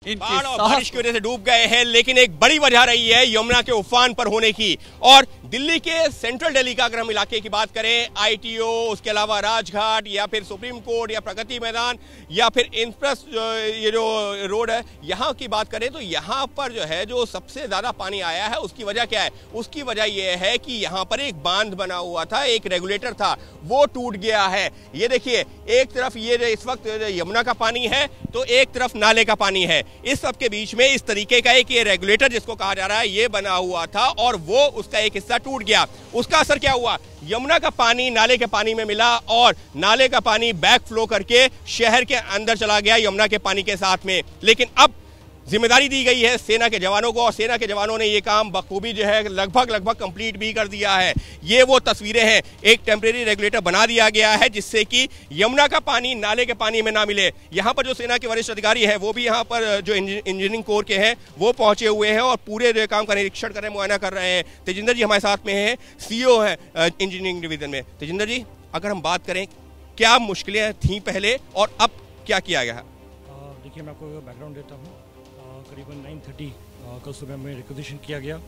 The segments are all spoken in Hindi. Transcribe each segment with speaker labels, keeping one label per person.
Speaker 1: बाढ़ और बारिश की वजह से डूब गए हैं, लेकिन एक बड़ी वजह रही है यमुना के उफान पर होने की। और दिल्ली के सेंट्रल दिल्ली का अगर हम इलाके की बात करें, आईटीओ, उसके अलावा राजघाट या फिर सुप्रीम कोर्ट या प्रगति मैदान या फिर इंप्रेस ये जो रोड है, यहाँ की बात करें तो यहाँ पर जो है जो सबसे ज्यादा पानी आया है। उसकी वजह क्या है? उसकी वजह यह है कि यहाँ पर एक बांध बना हुआ था, एक रेगुलेटर था, वो टूट गया है। ये देखिए, एक तरफ ये इस वक्त यमुना का पानी है तो एक तरफ नाले का पानी है। इस सब के बीच में इस तरीके का एक ये रेगुलेटर जिसको कहा जा रहा है ये बना हुआ था और वो उसका एक हिस्सा टूट गया। उसका असर क्या हुआ? यमुना का पानी नाले के पानी में मिला और नाले का पानी बैक फ्लो करके शहर के अंदर चला गया यमुना के पानी के साथ में। लेकिन अब जिम्मेदारी दी गई है सेना के जवानों को और सेना के जवानों ने ये काम बखूबी जो है लगभग कंप्लीट भी कर दिया है। ये वो तस्वीरें हैं, एक टेम्परेरी रेगुलेटर बना दिया गया है जिससे कि यमुना का पानी नाले के पानी में ना मिले। यहाँ पर जो सेना के वरिष्ठ अधिकारी है वो भी यहाँ पर जो इंजीनियरिंग कोर के हैं वो पहुंचे हुए हैं और पूरे काम का निरीक्षण कर रहे हैं, मुआयना कर रहे हैं। तेजिंदर जी हमारे साथ में है, सीईओ है इंजीनियरिंग डिवीजन में। तेजिंदर जी, अगर हम बात करें क्या मुश्किलें थी पहले और अब क्या किया गया है?
Speaker 2: देखिए, मैं आपको बैकग्राउंड देता हूँ। करीबन 9:30 कल सुबह में रिक्वेजिशन किया गया।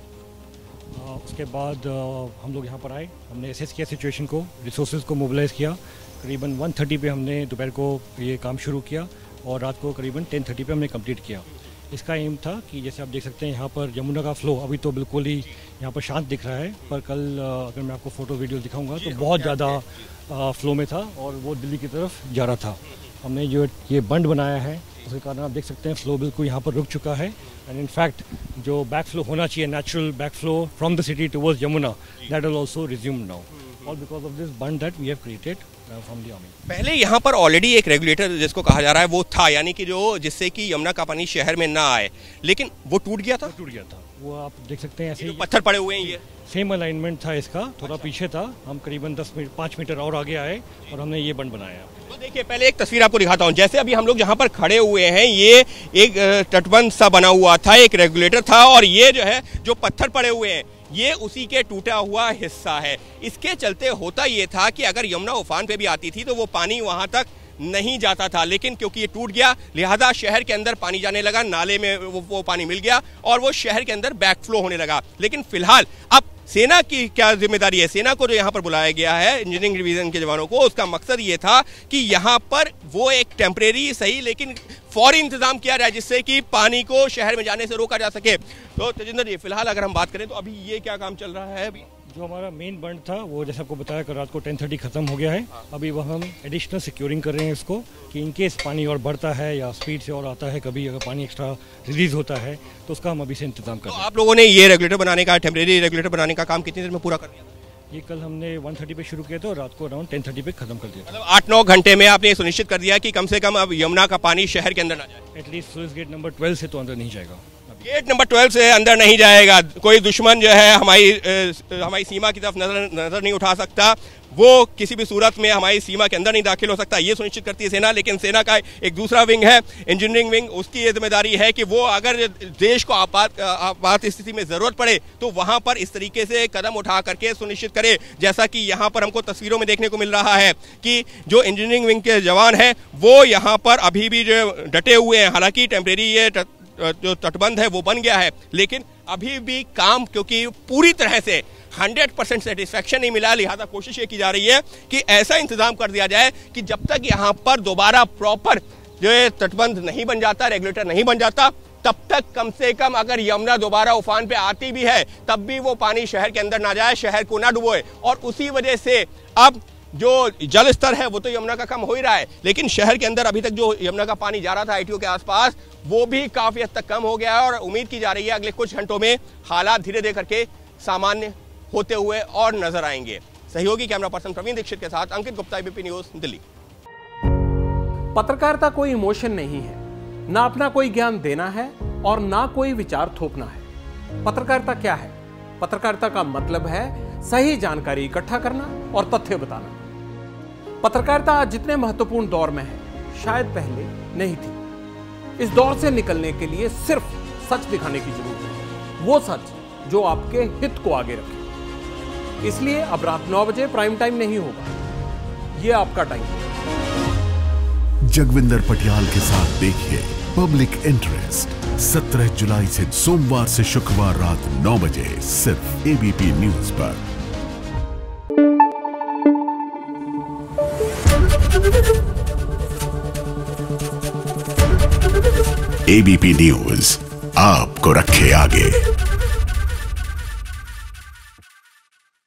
Speaker 2: उसके बाद हम लोग यहाँ पर आए, हमने असेस किया सिचुएशन को, रिसोर्सेज को मोबिलाइज़ किया। करीबन 1:30 पे हमने दोपहर को ये काम शुरू किया और रात को करीबन 10:30 पे हमने कंप्लीट किया। इसका एम था कि जैसे आप देख सकते हैं यहाँ पर यमुना का फ्लो अभी तो बिल्कुल ही यहाँ पर शांत दिख रहा है, पर कल अगर मैं आपको फ़ोटो वीडियो दिखाऊँगा तो बहुत ज़्यादा फ्लो में था और वो दिल्ली की तरफ जा रहा था। हमने जो ये बंड बनाया है उसके कारण आप देख सकते हैं फ्लो बिल्कुल यहाँ पर रुक चुका है। एंड इनफैक्ट जो बैक फ्लो होना चाहिए, natural back flow from the city towards Yamuna, that will also resume now, all because of this bund that we have created from the army.
Speaker 1: पहले यहाँ पर ऑलरेडी एक रेगुलेटर जिसको कहा जा रहा है वो था, यानी कि जो जिससे कि यमुना का पानी शहर में ना आए, लेकिन वो टूट गया था।
Speaker 2: वो आप देख सकते हैं, ऐसे
Speaker 1: पत्थर पड़े हुए हैं। ये
Speaker 2: सेम अलाइनमेंट था इसका, थोड़ा पीछे था। हम करीबन 5 मीटर और आगे आए और हमने ये बंड बनाया।
Speaker 1: तो देखिए, पहले एक तस्वीर आपको दिखाता हूं। जैसे अभी हम लोग जहां पर खड़े हुए हैं, ये एक तटबंध सा बना हुआ था, एक रेगुलेटर था और ये जो है जो पत्थर पड़े हुए हैं ये उसी के टूटा हुआ हिस्सा है। इसके चलते होता ये था कि अगर यमुना उफान पे भी आती थी तो वो पानी वहां तक नहीं जाता था, लेकिन क्योंकि ये टूट गया लिहाजा शहर के अंदर पानी जाने लगा, नाले में वो पानी मिल गया और वो शहर के अंदर बैक फ्लो होने लगा। लेकिन फिलहाल अब सेना की क्या जिम्मेदारी है? सेना को जो यहाँ पर बुलाया गया है इंजीनियरिंग डिवीजन के जवानों को, उसका मकसद ये था कि यहाँ पर वो एक टेम्परेरी सही लेकिन फौरी इंतजाम किया जाए जिससे कि पानी को शहर में जाने से रोका जा सके। तो तेजिंदर जी, फिलहाल अगर हम बात करें तो अभी ये क्या काम चल रहा है? अभी
Speaker 2: जो हमारा मेन बंड था वो जैसे आपको बताया कि रात को 10:30 खत्म हो गया है। अभी वह हम एडिशनल सिक्योरिंग कर रहे हैं इसको कि इनकेस पानी और बढ़ता है या स्पीड से और आता है, कभी अगर पानी एक्स्ट्रा रिलीज होता है तो उसका हम अभी से इंतजाम कर रहे हैं।
Speaker 1: आप लोगों ने ये रेगुलेटर बनाने का, टेम्परेरी रेगुलेटर बनाने का काम कितनी देर में पूरा कर दिया?
Speaker 2: ये कल हमने 1:30 पे शुरू किया था और रात को अराउंड 10:30 पे खत्म कर दिया।
Speaker 1: मतलब 8-9 घंटे में आपने सुनिश्चित कर दिया कि कम से कम अब यमुना का पानी शहर के अंदर ना जाए।
Speaker 2: एटलीस्ट स्लुइस गेट नंबर 12 से तो अंदर नहीं जाएगा।
Speaker 1: गेट नंबर 12 से अंदर नहीं जाएगा। कोई दुश्मन जो है हमारी सीमा की तरफ नजर नहीं उठा सकता, वो किसी भी सूरत में हमारी सीमा के अंदर नहीं दाखिल हो सकता, ये सुनिश्चित करती है सेना। लेकिन सेना का एक दूसरा विंग है इंजीनियरिंग विंग, उसकी ये जिम्मेदारी है कि वो अगर देश को आपात स्थिति में जरूरत पड़े तो वहां पर इस तरीके से कदम उठा करके सुनिश्चित करे। जैसा कि यहाँ पर हमको तस्वीरों में देखने को मिल रहा है कि जो इंजीनियरिंग विंग के जवान हैं वो यहाँ पर अभी भी जो डटे हुए हैं। हालांकि टेम्परेरी ये जो तटबंध है वो बन गया है, लेकिन अभी भी काम क्योंकि पूरी तरह से 100% सेटिस्फैक्शन नहीं मिला, लिहाजा कोशिश ये की जा रही है कि ऐसा इंतजाम कर दिया जाए कि जब तक यहाँ पर दोबारा प्रॉपर जो तटबंध नहीं बन जाता, रेगुलेटर नहीं बन जाता, तब तक कम से कम अगर यमुना दोबारा उफान पे आती भी है तब भी वो पानी शहर के अंदर ना जाए, शहर को ना डुबोए। और उसी वजह से अब जो जल स्तर है वो तो यमुना का कम हो ही रहा है, लेकिन शहर के अंदर अभी तक जो यमुना का पानी जा रहा था आईटीओ के आसपास वो भी काफी हद तक कम हो गया है और उम्मीद की जा रही है अगले कुछ घंटों में हालात धीरे धीरे करके सामान्य होते हुए और नजर आएंगे। सहयोगी कैमरा पर्सन प्रवीण दीक्षित के साथ अंकित गुप्ता, एबीपी न्यूज, दिल्ली।
Speaker 3: पत्रकारिता कोई इमोशन नहीं है, ना अपना कोई ज्ञान देना है और ना कोई विचार थोपना है। पत्रकारिता क्या है? पत्रकारिता का मतलब है सही जानकारी इकट्ठा करना और तथ्य बताना। पत्रकारिता आज जितने महत्वपूर्ण दौर में है शायद पहले नहीं थी। इस दौर से निकलने के लिए सिर्फ सच दिखाने की जरूरत है, वो सच जो आपके हित को आगे रखे। इसलिए अब रात 9 बजे प्राइम टाइम नहीं होगा, ये आपका टाइम है।
Speaker 4: जगविंदर पटियाल के साथ देखिए पब्लिक इंटरेस्ट 17 जुलाई से सोमवार से शुक्रवार रात 9 बजे सिर्फ एबीपी न्यूज पर। एबीपी न्यूज आपको रखे आगे।